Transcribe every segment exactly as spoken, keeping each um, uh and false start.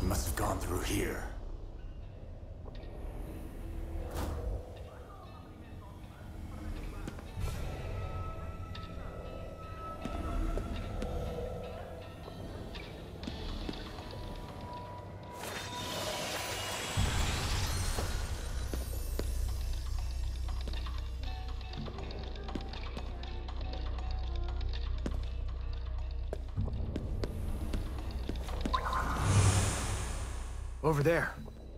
must have gone through here. Over there.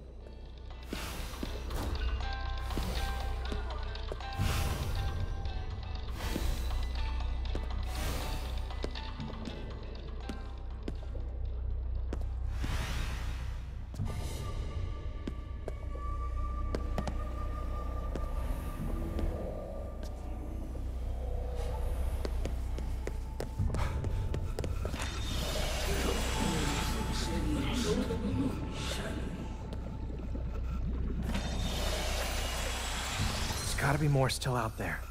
Gotta be more still out there.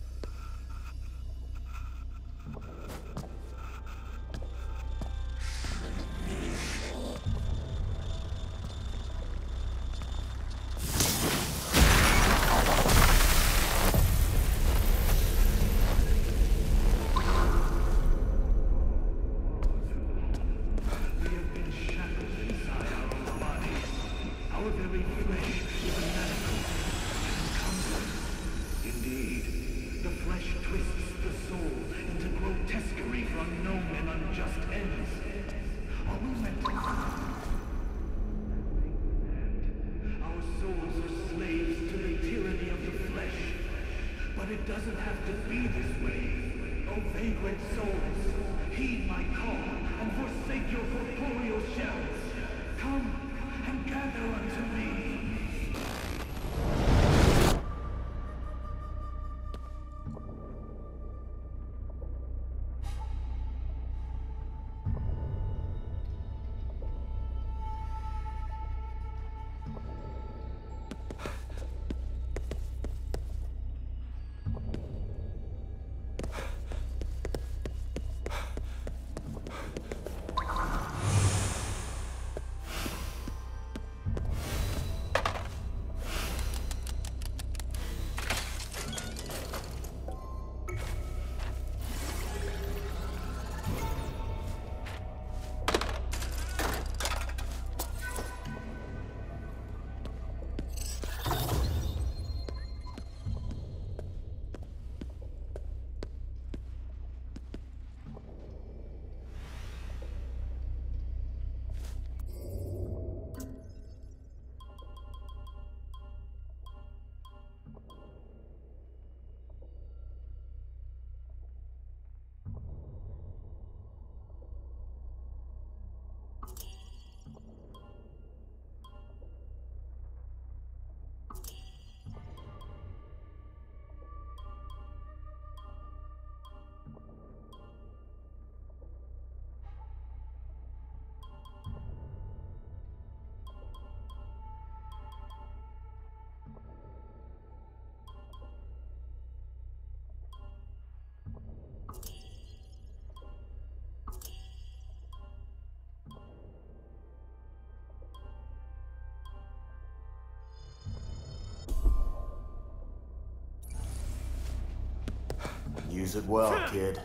Use it well, kid.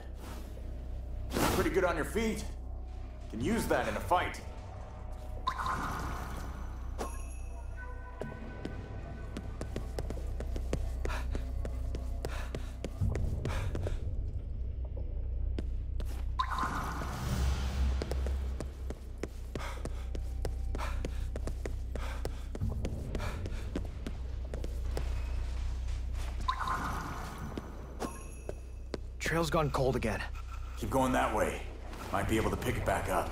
Pretty good on your feet. Can use that in a fight. Trail's gone cold again. Keep going that way. Might be able to pick it back up.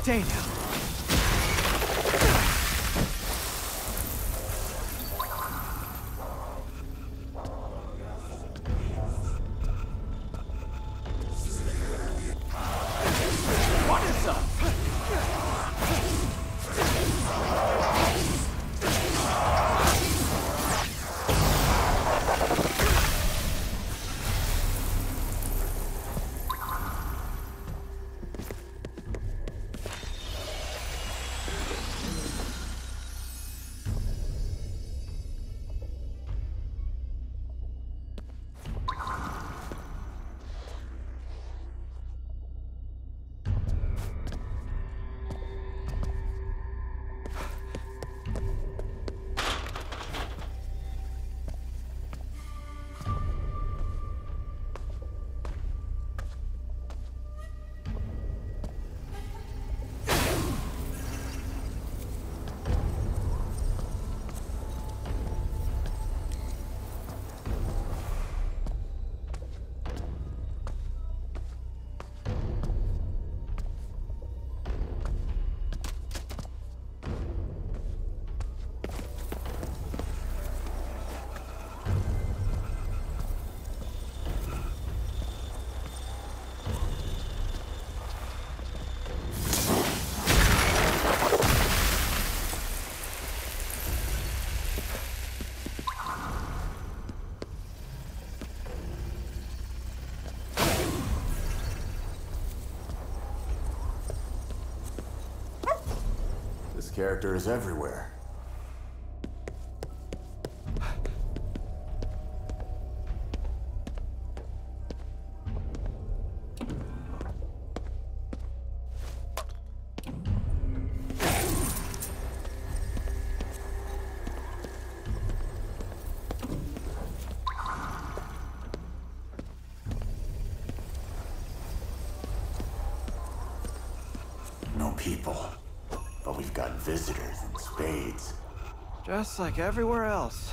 Stay now. What is up? This character is everywhere. No people. But we've got visitors in spades. Just like everywhere else.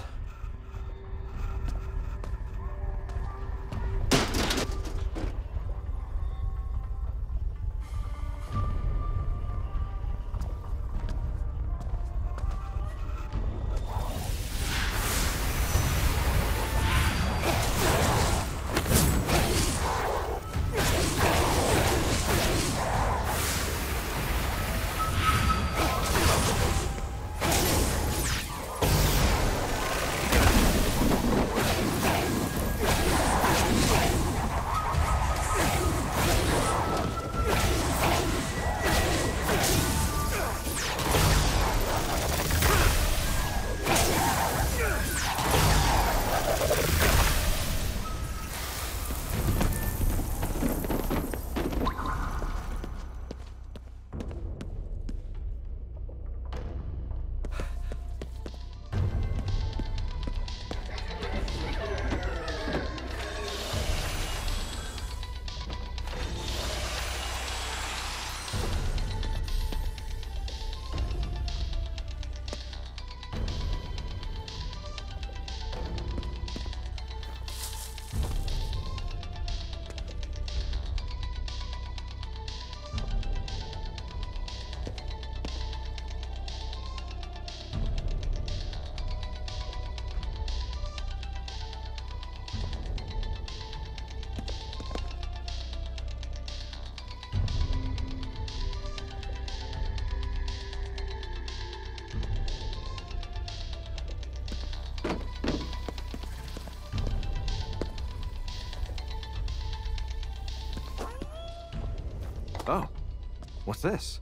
Oh, what's this?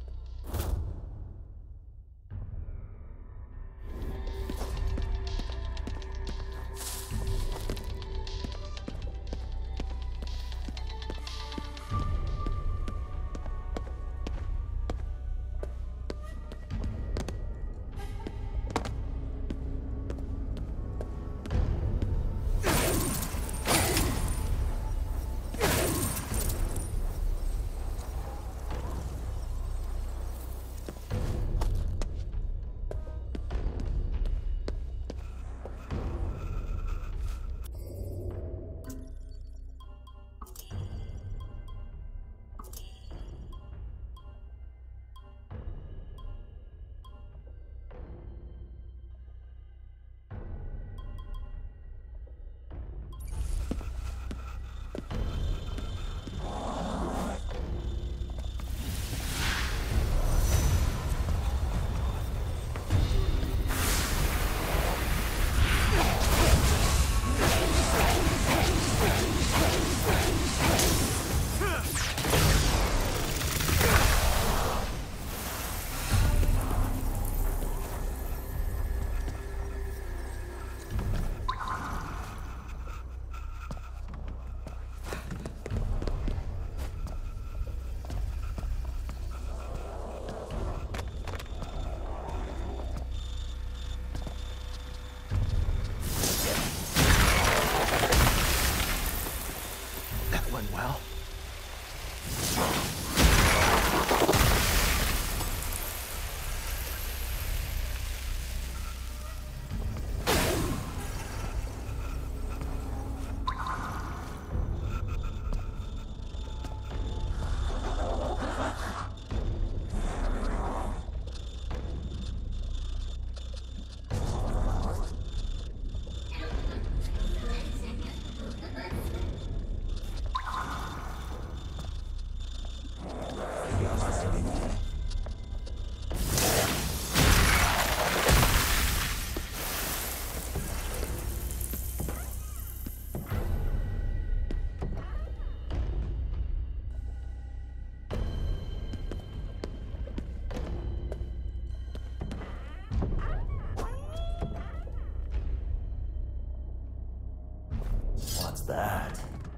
was that?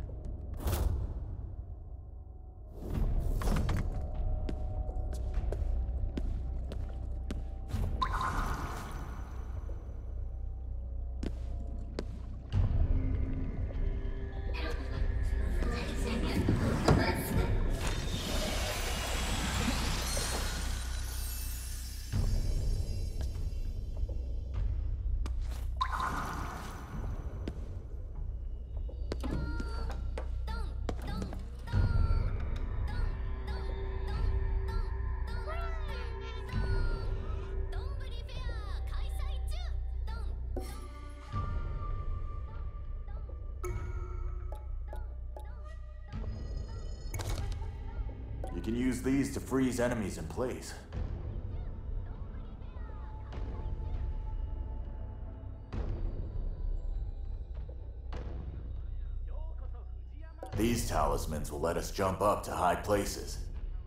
You can use these to freeze enemies in place. These talismans will let us jump up to high places.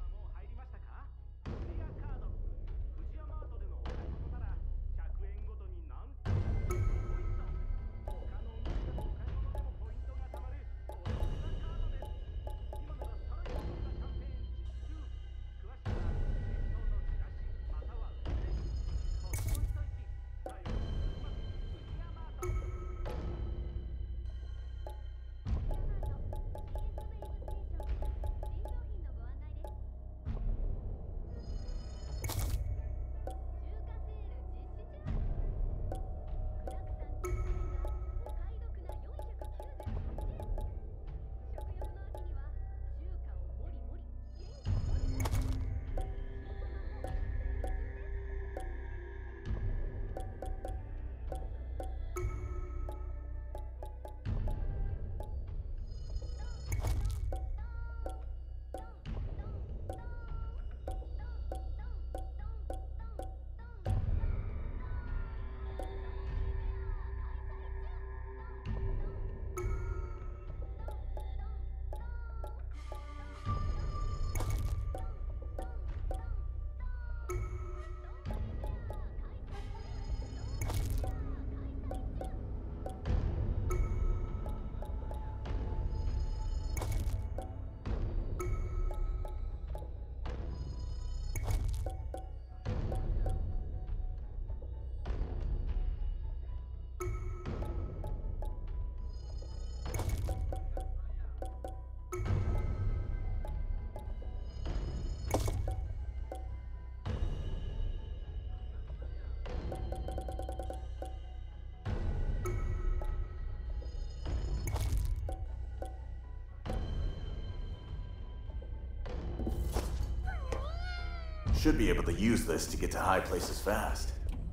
Should be able to use this to get to high places fast.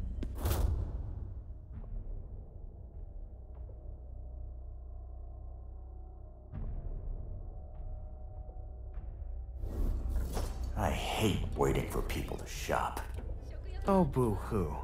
I hate waiting for people to shop. Oh, boo-hoo.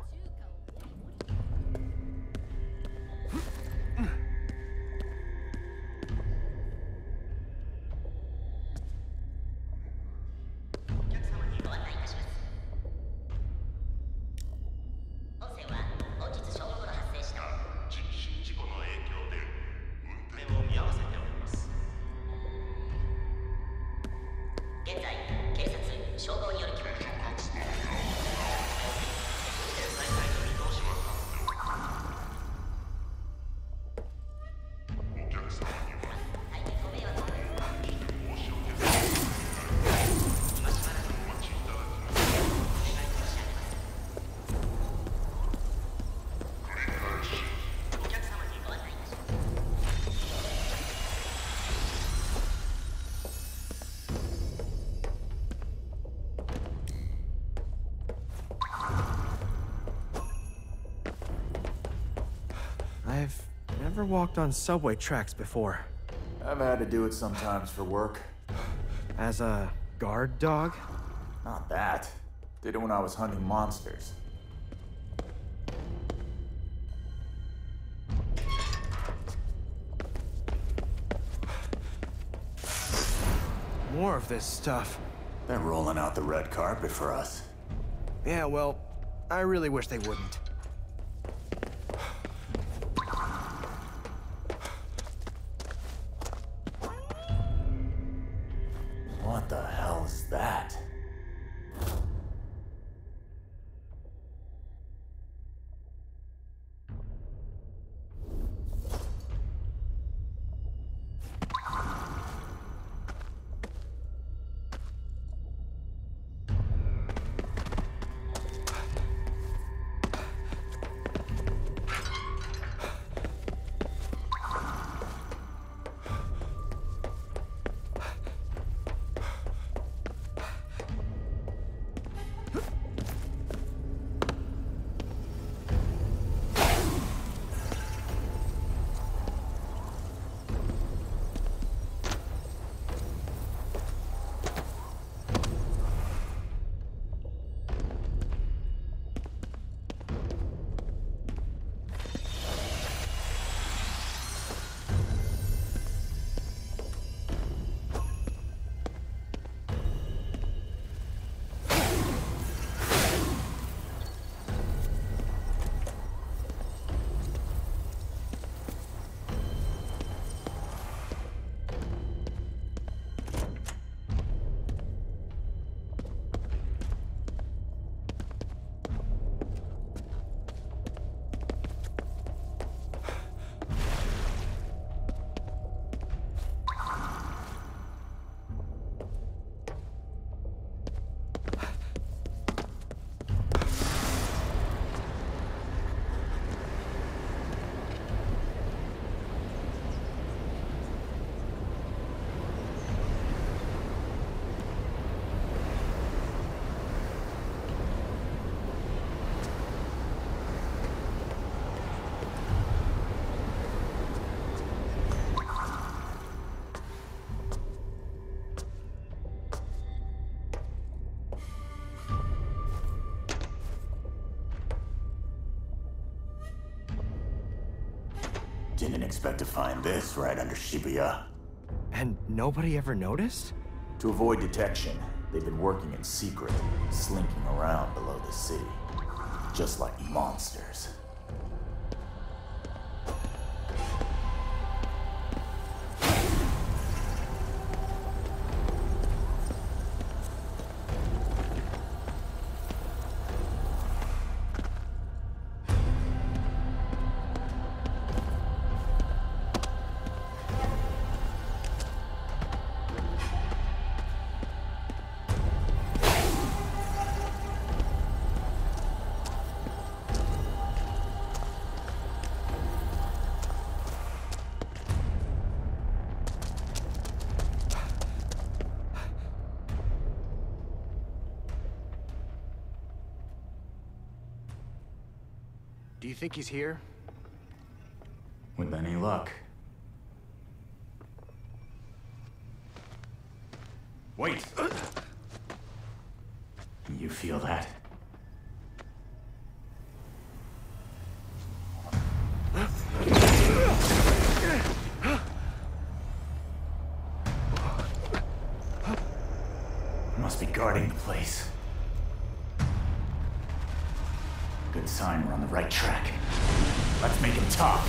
I've never walked on subway tracks before. I've had to do it sometimes for work. As a guard dog? Not that. Did it when I was hunting monsters. More of this stuff. They're rolling out the red carpet for us. Yeah, well, I really wish they wouldn't. Didn't expect to find this right under Shibuya. And nobody ever noticed? To avoid detection, they've been working in secret, slinking around below the city. Just like monsters. Do you think he's here? With any luck. Wait! You feel that? Must be guarding the place. Good sign we're on the right track. Let's make him talk.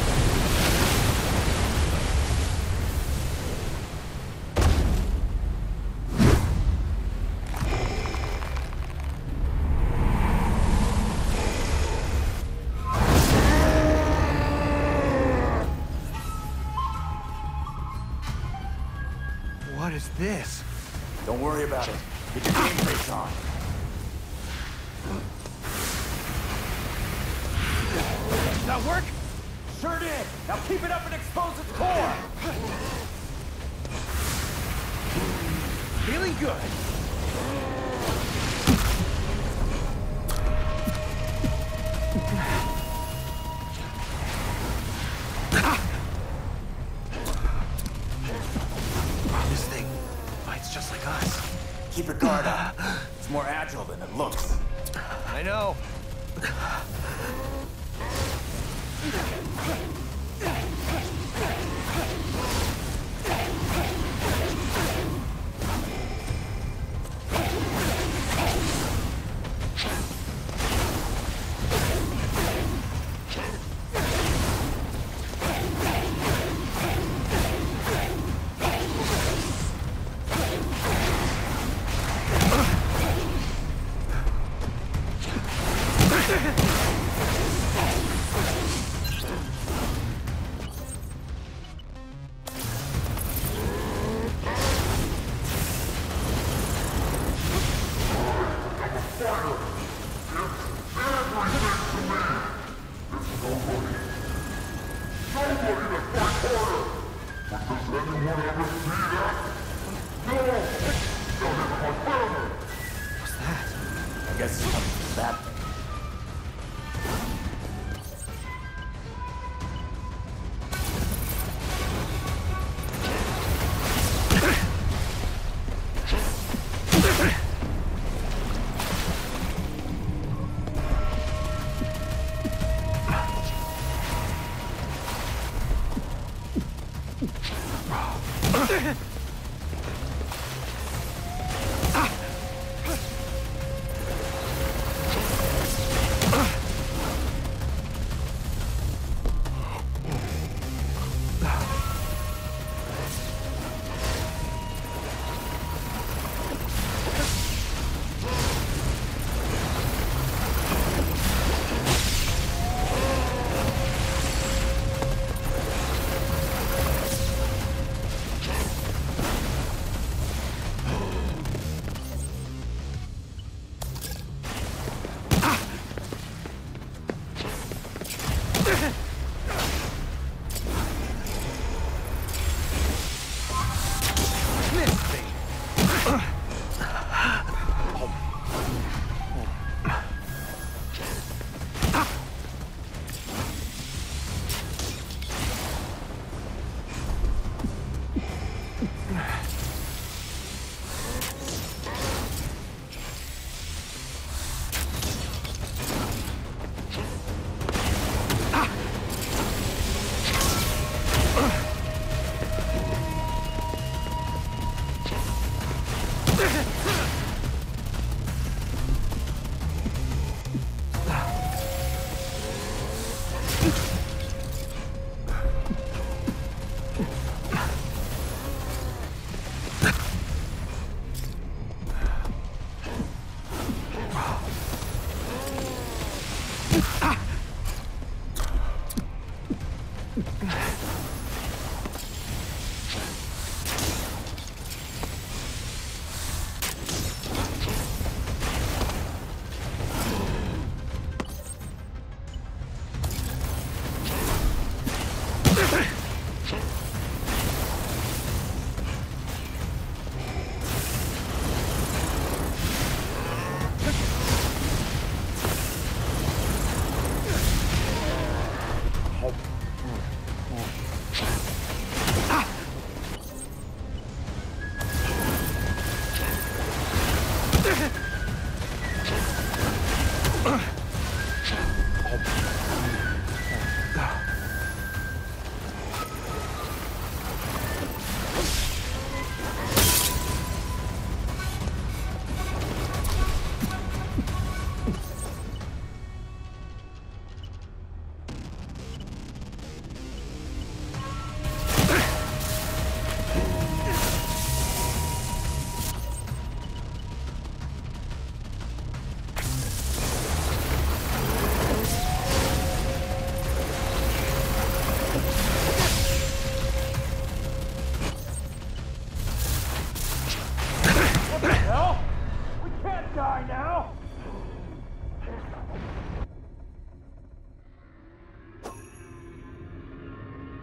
What is this? Don't worry about it. Get your game face on. Did that work? Sure did! Now keep it up and expose its core! Feeling good. This thing fights just like us. Keep your guard up. It's more agile than it looks. I know. I guess it's coming from that thing. Hell? We can't die now!